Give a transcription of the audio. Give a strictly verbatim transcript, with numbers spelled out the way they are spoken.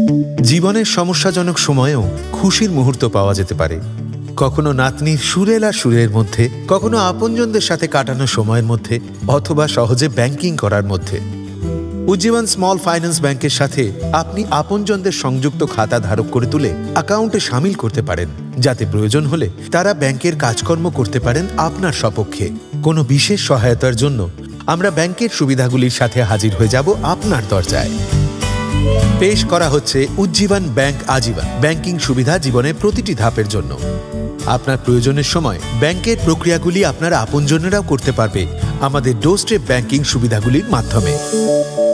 জীবনের সমস্যাজনক সময়েও খুশির মুহূর্ত পাওয়া যেতে পারে। কখনো নাতনির সুরেলা সুরের মধ্যে, কখনো আপনজনদের সাথে কাটানো সময়ের মধ্যে, অথবা সহজে ব্যাংকিং করার মধ্যে। উজ্জীবন স্মল ফাইন্যান্স ব্যাংকের সাথে আপনি আপনজনদের সংযুক্ত খাতা ধারক করে তুলে অ্যাকাউন্টে শামিল করতে পারেন, যাতে প্রয়োজন হলে তারা ব্যাংকের কাজকর্ম করতে পারেন আপনার সপক্ষে। কোনো বিশেষ সহায়তার জন্য আমরা ব্যাংকের সুবিধাগুলির সাথে হাজির হয়ে যাব আপনার দরজায়। পেশ করা হচ্ছে উজ্জীবন ব্যাংক আজীবন ব্যাংকিং সুবিধা জীবনের প্রতিটি ধাপের জন্য। আপনার প্রয়োজনের সময় ব্যাংকের প্রক্রিয়াগুলি আপনার আপনজনেরাও করতে পারবে আমাদের ডোরস্টেপ ব্যাংকিং সুবিধাগুলির মাধ্যমে।